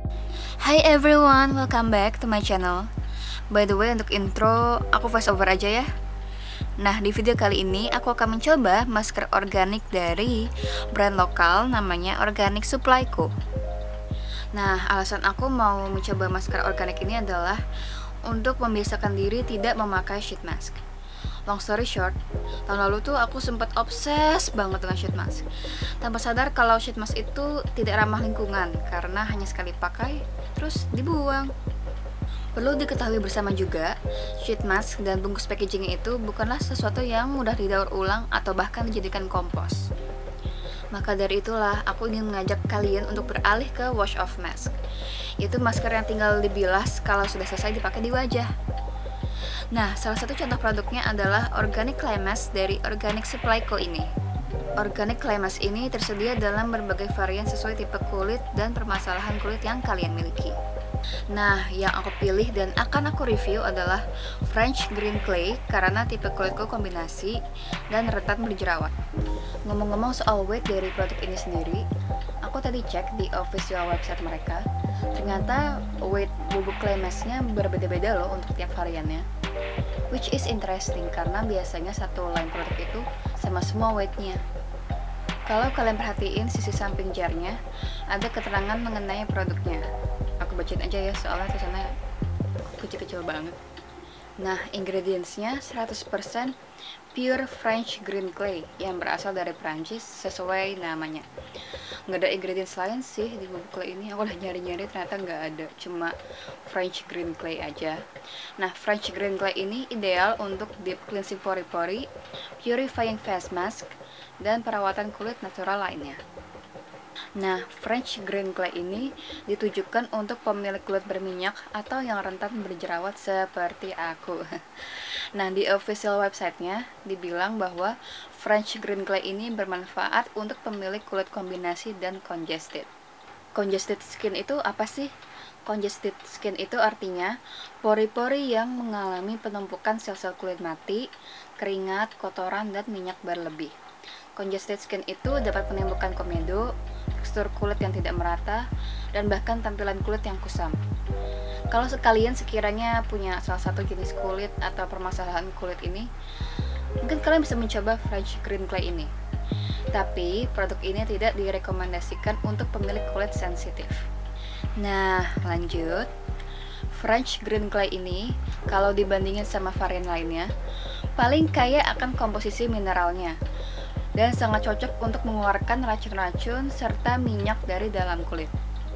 Hi everyone, welcome back to my channel. By the way, untuk intro, aku voice over aja ya. Nah, di video kali ini aku akan mencoba masker organik dari brand lokal namanya Organic Supply Co. Nah, alasan aku mau mencoba masker organik ini adalah untuk membiasakan diri tidak memakai sheet mask. Long story short, tahun lalu tuh aku sempat obses banget dengan sheet mask. Tanpa sadar kalau sheet mask itu tidak ramah lingkungan karena hanya sekali pakai, terus dibuang. Perlu diketahui bersama juga, sheet mask dan bungkus packaging itu bukanlah sesuatu yang mudah didaur ulang atau bahkan dijadikan kompos. Maka dari itulah aku ingin mengajak kalian untuk beralih ke wash off mask, yaitu masker yang tinggal dibilas kalau sudah selesai dipakai di wajah. Nah, salah satu contoh produknya adalah Organic Clay Mask dari Organic Supply Co ini. Organic Clay Mask ini tersedia dalam berbagai varian sesuai tipe kulit dan permasalahan kulit yang kalian miliki. Nah, yang aku pilih dan akan aku review adalah French Green Clay karena tipe kulitku kombinasi dan rentan berjerawat. Ngomong-ngomong soal weight dari produk ini sendiri, aku tadi cek di official website mereka. Ternyata weight bubuk clay masknya berbeda-beda loh untuk tiap variannya, which is interesting karena biasanya satu line produk itu sama semua weightnya. Kalau kalian perhatiin sisi samping jarnya, ada keterangan mengenai produknya. Aku bacain aja ya, soalnya tulisannya kecil-kecil banget. Nah, ingredientsnya 100% pure French green clay yang berasal dari Prancis sesuai namanya. Nggak ada ingredients lain sih di bubuk clay ini. Aku udah nyari-nyari ternyata nggak ada, cuma French green clay aja. Nah, French green clay ini ideal untuk deep cleansing pori-pori, purifying face mask, dan perawatan kulit natural lainnya. Nah, French green clay ini ditujukan untuk pemilik kulit berminyak atau yang rentan berjerawat seperti aku. Nah, di official website-nya dibilang bahwa French green clay ini bermanfaat untuk pemilik kulit kombinasi dan congested. Congested skin itu apa sih? Congested skin itu artinya pori-pori yang mengalami penumpukan sel-sel kulit mati, keringat, kotoran, dan minyak berlebih. Congested skin itu dapat menimbulkan komedo, tekstur kulit yang tidak merata, dan bahkan tampilan kulit yang kusam. Kalau sekiranya punya salah satu jenis kulit atau permasalahan kulit ini, mungkin kalian bisa mencoba French green clay ini. Tapi produk ini tidak direkomendasikan untuk pemilik kulit sensitif. Nah, lanjut. French green clay ini kalau dibandingin sama varian lainnya, paling kaya akan komposisi mineralnya dan sangat cocok untuk mengeluarkan racun-racun serta minyak dari dalam kulit.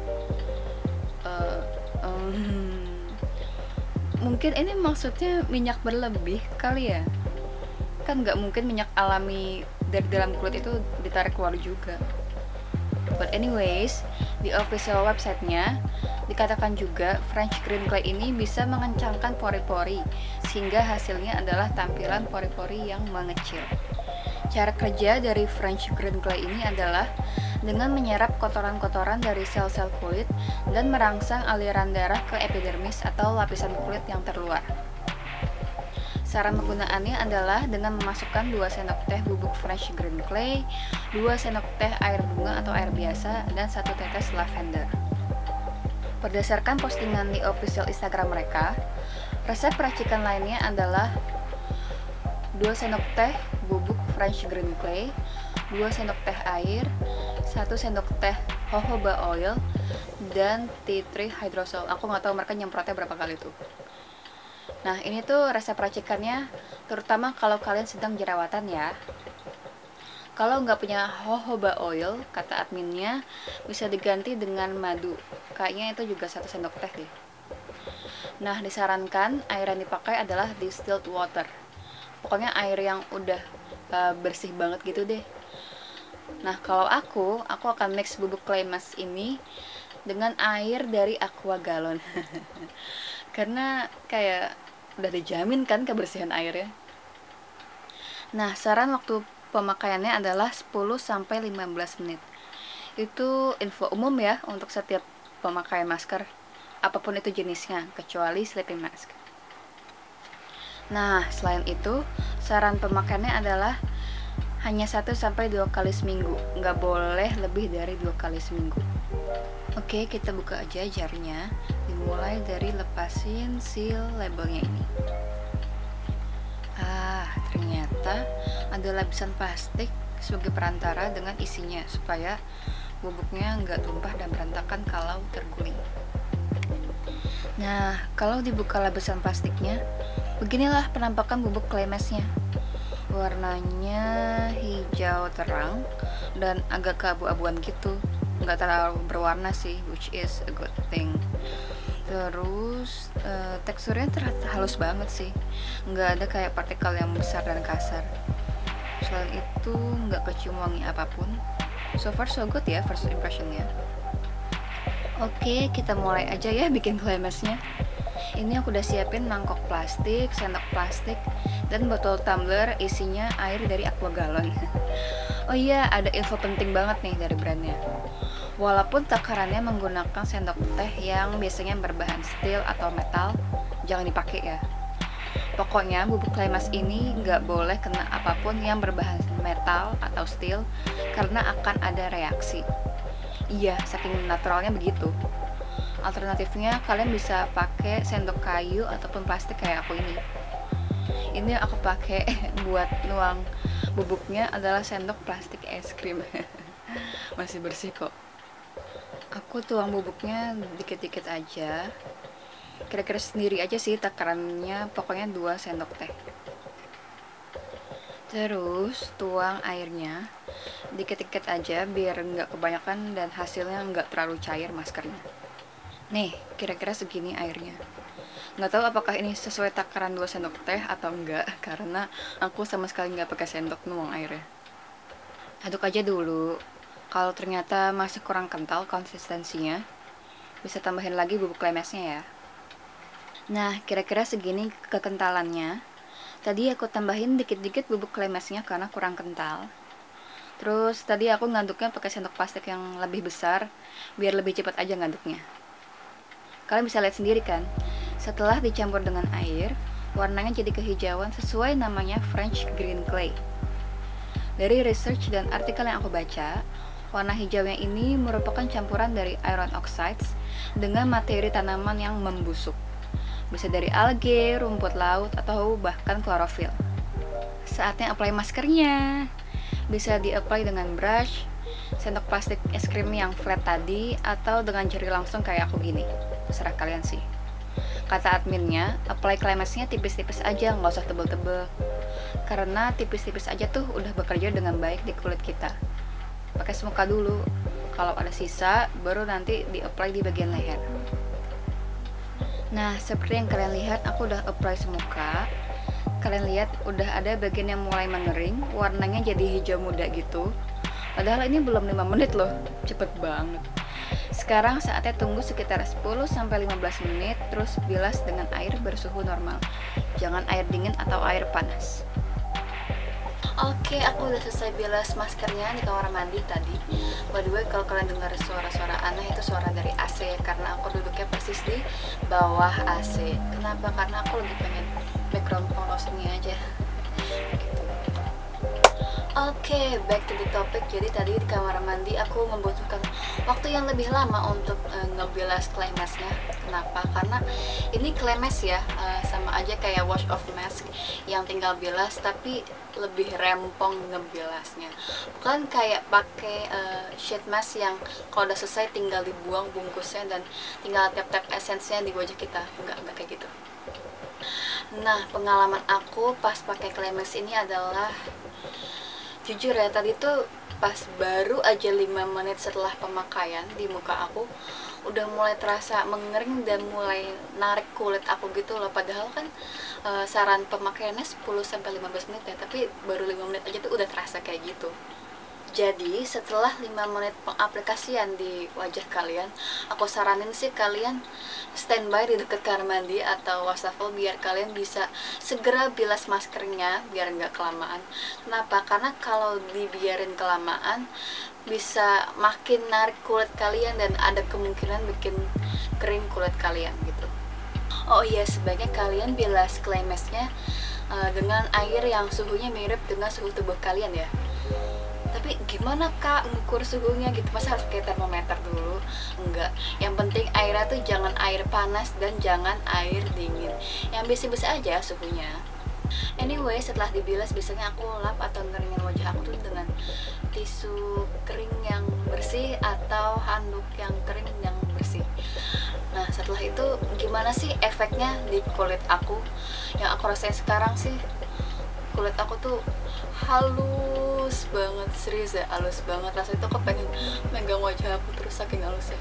Mungkin ini maksudnya minyak berlebih kali ya? Kan nggak mungkin minyak alami dari dalam kulit itu ditarik keluar juga. But anyways, di official website-nya dikatakan juga French green clay ini bisa mengencangkan pori-pori sehingga hasilnya adalah tampilan pori-pori yang mengecil. Cara kerja dari French green clay ini adalah dengan menyerap kotoran-kotoran dari sel-sel kulit dan merangsang aliran darah ke epidermis atau lapisan kulit yang terluar. Saran penggunaannya adalah dengan memasukkan 2 sendok teh bubuk French green clay, 2 sendok teh air bunga atau air biasa, dan 1 tetes lavender. Berdasarkan postingan di official Instagram mereka, resep racikan lainnya adalah 2 sendok teh bubuk French green clay, 2 sendok teh air, 1 sendok teh jojoba oil, dan tea tree hydrosol. Aku nggak tahu mereka nyemprotnya berapa kali tuh. Nah, ini tuh resep racikannya terutama kalau kalian sedang jerawatan ya. Kalau nggak punya jojoba oil, kata adminnya, bisa diganti dengan madu. Kayaknya itu juga 1 sendok teh deh. Nah, disarankan air yang dipakai adalah distilled water. Pokoknya air yang udah bersih banget gitu deh. Nah, kalau aku akan mix bubuk clay mask ini dengan air dari aqua galon. Karena kayak udah dijamin kan kebersihan airnya. Nah, saran waktu pemakaiannya adalah 10-15 menit. Itu info umum ya untuk setiap pemakaian masker, apapun itu jenisnya, kecuali sleeping mask. Nah, selain itu, saran pemakaiannya adalah hanya 1-2 kali seminggu, nggak boleh lebih dari 2 kali seminggu. Oke, kita buka aja jarnya. Dimulai dari lepasin seal labelnya ini. Ternyata ada lapisan plastik sebagai perantara dengan isinya supaya bubuknya nggak tumpah dan berantakan kalau terguling. Nah, kalau dibuka lapisan plastiknya, beginilah penampakan bubuk clay mask-nya. Warnanya hijau terang dan agak keabu-abuan gitu, nggak terlalu berwarna sih, which is a good thing. Terus teksturnya ternyata halus banget sih, nggak ada kayak partikel yang besar dan kasar. Selain itu nggak kecium wangi apapun. So far so good ya first impressionnya. Oke, kita mulai aja ya bikin clay mask-nya. Ini aku udah siapin mangkok plastik, sendok plastik, dan botol tumbler isinya air dari Aqua Galon. Oh iya, ada info penting banget nih dari brandnya. Walaupun takarannya menggunakan sendok teh yang biasanya berbahan steel atau metal, jangan dipakai ya. Pokoknya bubuk clay mask ini nggak boleh kena apapun yang berbahan metal atau steel karena akan ada reaksi. Iya, saking naturalnya begitu. Alternatifnya kalian bisa pakai sendok kayu ataupun plastik kayak aku ini. Ini yang aku pakai buat nuang bubuknya adalah sendok plastik es krim. Masih bersih kok. Aku tuang bubuknya dikit-dikit aja. Kira-kira sendiri aja sih takarannya, pokoknya 2 sendok teh. Terus tuang airnya dikit-dikit aja biar nggak kebanyakan dan hasilnya nggak terlalu cair maskernya. Nih, kira-kira segini airnya. Nggak tahu apakah ini sesuai takaran 2 sendok teh atau enggak, karena aku sama sekali nggak pakai sendok nuang airnya. Aduk aja dulu. Kalau ternyata masih kurang kental konsistensinya, bisa tambahin lagi bubuk clay mask-nya ya. Nah, kira-kira segini kekentalannya. Tadi aku tambahin dikit-dikit bubuk clay mask-nya karena kurang kental. Terus tadi aku ngaduknya pakai sendok plastik yang lebih besar, biar lebih cepat aja ngaduknya. Kalian bisa lihat sendiri kan, setelah dicampur dengan air, warnanya jadi kehijauan sesuai namanya French Green Clay. Dari research dan artikel yang aku baca, warna hijaunya ini merupakan campuran dari iron oxides dengan materi tanaman yang membusuk. Bisa dari algae, rumput laut, atau bahkan klorofil. Saatnya apply maskernya. Bisa di-apply dengan brush, sendok plastik es krim yang flat tadi, atau dengan jari langsung kayak aku gini. Terserah kalian sih. Kata adminnya, apply clay mask-nya tipis-tipis aja, nggak usah tebel-tebel. Karena tipis-tipis aja tuh udah bekerja dengan baik di kulit kita. Pakai semuka dulu. Kalau ada sisa, baru nanti di-apply di bagian leher. Nah, seperti yang kalian lihat, aku udah apply semuka. Kalian lihat udah ada bagian yang mulai mengering, warnanya jadi hijau muda gitu. Padahal ini belum 5 menit loh, cepet banget. Sekarang saatnya tunggu sekitar 10-15 menit, terus bilas dengan air bersuhu normal. Jangan air dingin atau air panas. Oke, aku udah selesai bilas maskernya di kamar mandi tadi. By the way, kalau kalian dengar suara-suara aneh, itu suara dari AC, karena aku duduknya persis di bawah AC. Kenapa? Karena aku lagi pengen background polosnya aja. Oke, back to the topic. Jadi tadi di kamar mandi aku membutuhkan waktu yang lebih lama untuk ngebilas clay mask-nya. Kenapa? Karena ini clay mask ya, sama aja kayak wash off mask yang tinggal bilas, tapi lebih rempong ngebilasnya. Bukan kayak pakai sheet mask yang kalau udah selesai tinggal dibuang bungkusnya dan tinggal tap-tap esensnya di wajah kita. Enggak kayak gitu. Nah, pengalaman aku pas pakai clay mask ini adalah, jujur ya, tadi tuh pas baru aja 5 menit setelah pemakaian di muka aku udah mulai terasa mengering dan mulai narik kulit aku gitu loh. Padahal kan saran pemakaiannya 10-15 menit ya, tapi baru 5 menit aja tuh udah terasa kayak gitu. Jadi setelah 5 menit pengaplikasian di wajah kalian, aku saranin sih kalian standby di dekat kamar mandi atau wastafel biar kalian bisa segera bilas maskernya biar nggak kelamaan. Kenapa? Karena kalau dibiarin kelamaan bisa makin narik kulit kalian dan ada kemungkinan bikin kering kulit kalian gitu. Oh iya, sebaiknya kalian bilas clay mask-nya dengan air yang suhunya mirip dengan suhu tubuh kalian ya. Tapi Tapi gimana kak ngukur suhunya gitu, masa harus pakai termometer dulu? Enggak, yang penting airnya tuh jangan air panas dan jangan air dingin, yang biasa-biasa aja suhunya. Anyway, setelah dibilas biasanya aku lap atau ngeringin wajah aku tuh dengan tisu kering yang bersih atau handuk yang kering yang bersih. Nah setelah itu gimana sih efeknya di kulit aku? Yang aku rasain sekarang sih, kulit aku tuh halus banget, serius ya, halus banget. Rasanya tuh aku pengen megang wajah aku terus saking halusnya.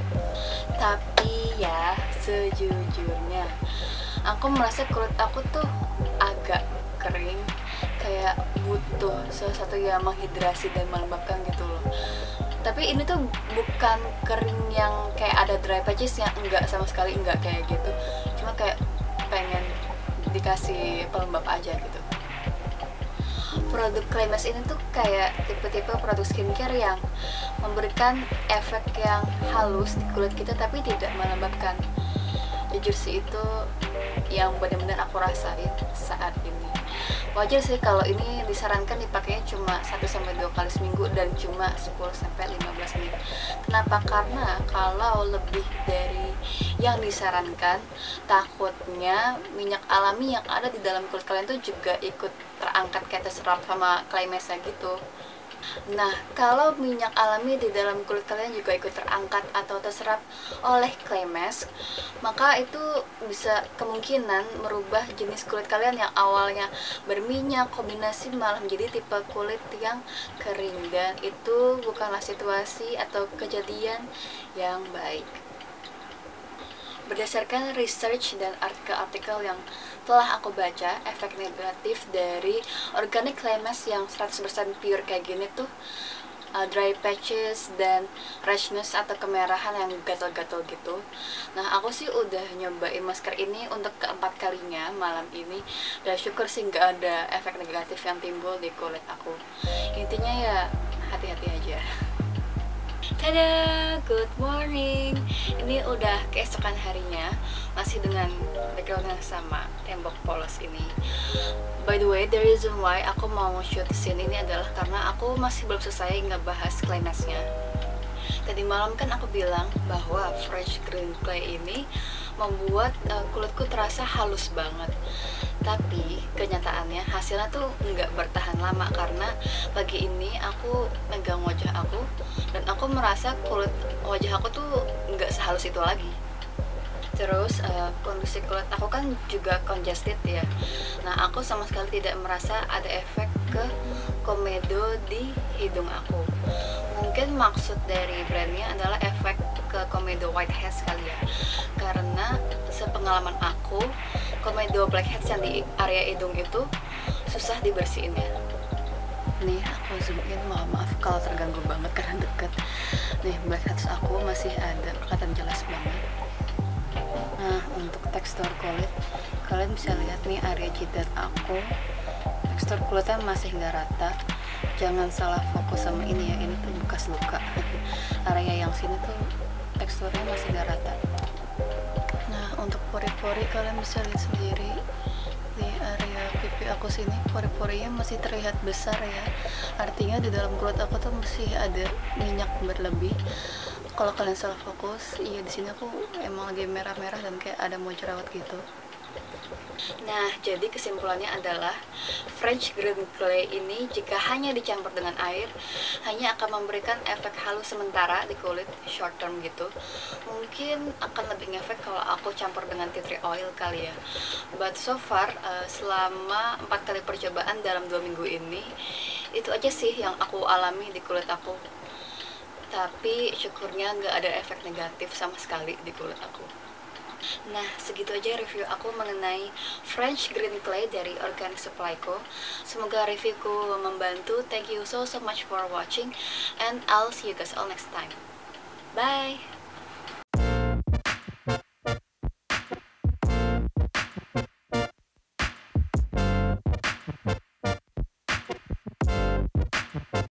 Tapi ya sejujurnya aku merasa kulit aku tuh agak kering, kayak butuh sesuatu yang menghidrasi dan melembabkan gitu loh. Tapi ini tuh bukan kering yang kayak ada dry patches, yang enggak, sama sekali enggak kayak gitu. Cuma kayak pengen dikasih pelembab aja gitu. Produk Claymask ini tuh kayak tipe-tipe produk skincare yang memberikan efek yang halus di kulit kita tapi tidak melembabkan. Jujur sih itu yang benar-benar aku rasain saat ini. Wajar sih kalau ini disarankan dipakainya cuma 1-2 kali seminggu dan cuma 10-15 menit. Kenapa? Karena kalau lebih dari yang disarankan, takutnya minyak alami yang ada di dalam kulit kalian tuh juga ikut terangkat kayak terserap sama Claymask gitu. Nah, kalau minyak alami di dalam kulit kalian juga ikut terangkat atau terserap oleh Claymask, maka itu bisa kemungkinan merubah jenis kulit kalian yang awalnya berminyak kombinasi malah menjadi tipe kulit yang kering, dan itu bukanlah situasi atau kejadian yang baik. Berdasarkan research dan artikel-artikel yang telah aku baca, efek negatif dari organic Claymask yang 100% pure kayak gini tuh dry patches dan rashness atau kemerahan yang gatal-gatal gitu. Nah aku sih udah nyobain masker ini untuk keempat kalinya malam ini, dan syukur sih nggak ada efek negatif yang timbul di kulit aku. Intinya ya hati-hati aja. Tada, good morning. Ini udah keesokan harinya, masih dengan background yang sama, tembok polos ini. By the way, the reason why aku mau shoot scene ini adalah karena aku masih belum selesai ngebahas Claymask-nya. Tadi malam kan aku bilang bahwa Fresh Green Clay ini membuat kulitku terasa halus banget. Tapi kenyataannya hasilnya tuh nggak bertahan lama, karena pagi ini aku megang wajah aku dan aku merasa kulit wajah aku tuh nggak sehalus itu lagi. Terus kondisi kulit aku kan juga congested ya. Nah aku sama sekali tidak merasa ada efek ke komedo di hidung aku. Mungkin maksud dari brandnya adalah efek ke komedo whiteheads kali ya, karena sepengalaman aku komedo blackheads yang di area hidung itu susah dibersihin ya. Nih aku zoom in, maaf kalau terganggu banget karena deket. Nih blackheads aku masih ada, kelihatan jelas banget. Nah untuk tekstur kulit, kalian bisa lihat nih area jidat aku, tekstur kulitnya masih nggak rata. Jangan salah fokus sama ini ya, ini tuh bekas luka. Area yang sini tuh teksturnya masih nggak rata. Nah untuk pori-pori kalian bisa lihat sendiri di area pipi aku sini, pori-porinya masih terlihat besar ya. Artinya di dalam kulit aku tuh masih ada minyak berlebih. Kalau kalian salah fokus, iya di sini aku emang lagi merah-merah dan kayak ada mau jerawat gitu. Nah, jadi kesimpulannya adalah Fresh Green Clay ini jika hanya dicampur dengan air, hanya akan memberikan efek halus sementara di kulit, short term gitu. Mungkin akan lebih ngefek kalau aku campur dengan tea tree oil kali ya. But so far, selama 4 kali percobaan dalam 2 minggu ini, itu aja sih yang aku alami di kulit aku. Tapi syukurnya nggak ada efek negatif sama sekali di kulit aku. Nah, segitu aja review aku mengenai Fresh Green Clay dari Organic Supply Co. Semoga reviewku membantu. Thank you so much for watching, and I'll see you guys all next time. Bye!